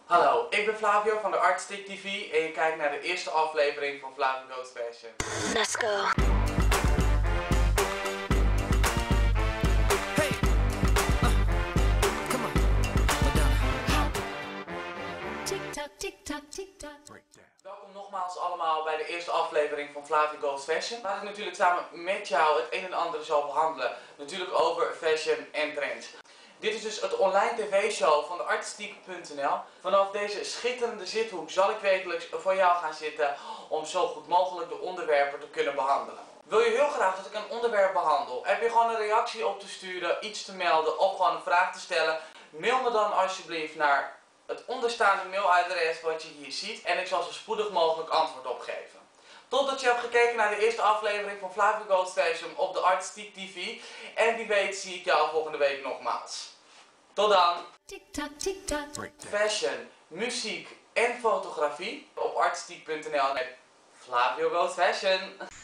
Hallo, ik ben Flavio van de Artistic TV en je kijkt naar de eerste aflevering van Flavio Goes Fashion. Let's go. Hey, come on, Tick-tock, tick-tock, tick-tock. Welkom nogmaals allemaal bij de eerste aflevering van Flavio Goes Fashion. Waar ik natuurlijk samen met jou het een en ander zal behandelen. Natuurlijk over fashion en trends. Dit is dus het online tv-show van de artistiek.nl. Vanaf deze schitterende zithoek zal ik wekelijks voor jou gaan zitten om zo goed mogelijk de onderwerpen te kunnen behandelen. Wil je heel graag dat ik een onderwerp behandel? Heb je gewoon een reactie op te sturen, iets te melden of gewoon een vraag te stellen? Mail me dan alsjeblieft naar het onderstaande mailadres wat je hier ziet en ik zal zo spoedig mogelijk antwoord op geven. Totdat je hebt gekeken naar de eerste aflevering van Flavio Goes Fashion op de Artistiek TV. En wie weet zie ik jou volgende week nogmaals. Tot dan! Tick-tock, tick-tock. Fashion, muziek en fotografie op artistiek.nl met Flavio Goes Fashion.